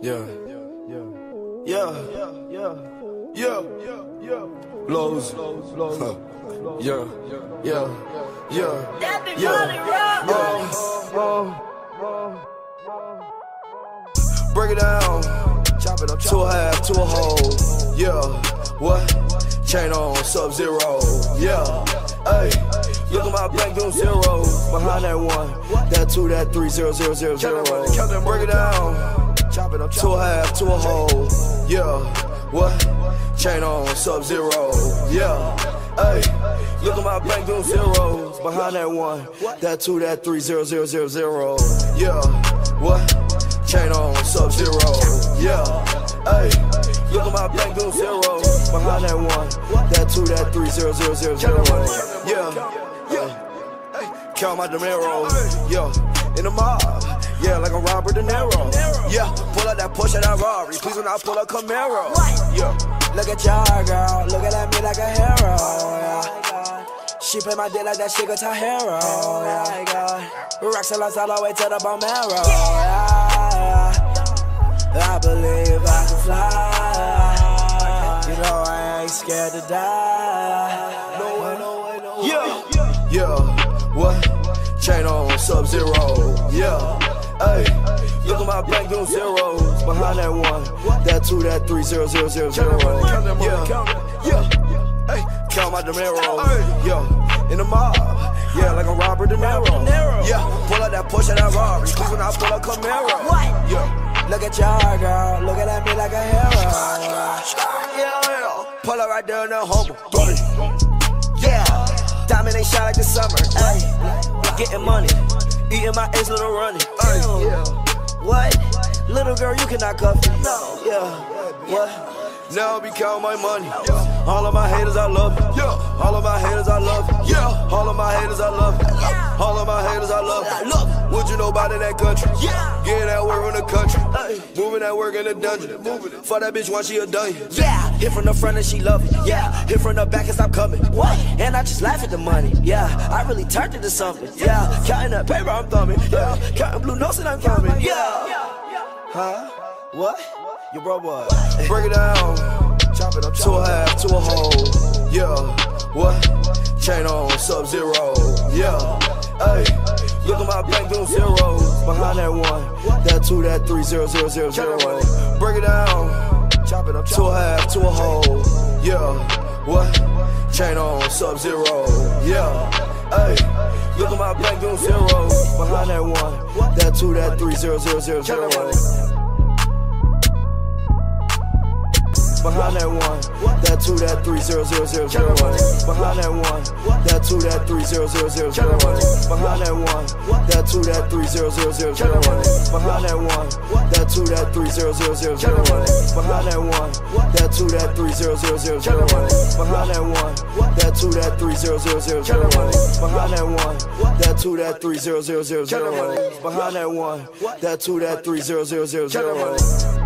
Blows. Break it down. Chop it up to a half, to a whole. Yeah, what? Chain on, Sub-Zero. Yeah, hey. Look at my bank doing zeros. Behind that one, that two, that three, 0, 0, 0, 0. Break it down. Chop it up to a half, to a whole. Yeah, what? Chain on, Sub-Zero. Yeah, hey. Look at my bank doing zeros. Behind that one, that two, that three, 0, 0, 0, 0. Yeah, what? Chain on, Sub-Zero. Yeah, hey. Look at my bank doing zeros. Behind that one, that two, that three, 0, 0, 0, 0. Yeah. Count my dinero. Yo, in the mob. Yeah, like a Robert De Niro. Yeah, pull out that Porsche, that Rari. Please do not pull a Camaro. Yeah. Look at y'all, girl. Looking at me like a hero. Yeah. She play my dick like that shit got her hero. Yeah. Rocks and lights all the way to the bone marrow. Yeah. I believe I can fly. You know I ain't scared to die. No way. Yeah. What? Chain on, Sub-Zero. Yeah. Hey. Look at my bank doing zeros. Behind that one, that two, that three, 0, 0, 0, 0. Yeah. Hey. Count my dinero. Yo. In the mob. Yeah, like a Robert De Niro. Yeah. Pull out that Porsche, that Rari. Please when I pull a Camaro. Yeah. Look at y'all, girl. Looking at me like a hero. Yeah. Pull up right there in the humble. Yeah. Diamond ain't shine like the summer. Ay. Getting money. Eating my ace, little running. Yeah. What? Little girl, you cannot cuff me. No. Yeah. What? Now I be counting my money. All of my haters, I love you. All of my haters, I love you. All of my haters, I love you. All of my haters, I love you. What you know about in that country? Getting that work in the country. Moving that work in the dungeon. For that bitch once she a dungeon. Yeah. Hit from the front and she love it. Yeah. Hit from the back and stop coming. What? And I just laugh at the money. Yeah. I really turned it to something. Yeah. Counting that paper, I'm thumbing. Yeah. Counting blue notes and I'm coming. Yeah. Huh? What? Your bro boy. Break it down. Chop it up to a half, to a whole. Yeah. What? Chain on, Sub-Zero. Yeah. Hey. Look at my bank doing zeros. Behind that one, that two, that three, 0, 0, 0, 0. Break it down. Chop it up to a half, to a whole. Yeah. What? Chain on, Sub-Zero. Yeah. Hey. Look at my bank doing zeros. Behind that one, that two, that three, 0, 0, 0, 0. Behind that one, that two, that three, 0, 0, 0, 0. Behind that one, that two, that three, 0, 0, 0, 0. Behind that one, that two, that three, 0, 0, 0, 0. Behind that one, that two, that three, 0, 0, 0, 0. Behind that one, that two, that three, 0, 0, 0, 0. Behind that one, that two, that three, 0, 0, 0, 0. Behind that one, that two, that three, 0, 0, 0, 0. Behind that one, that two, that three, 0, 0, 0, 0.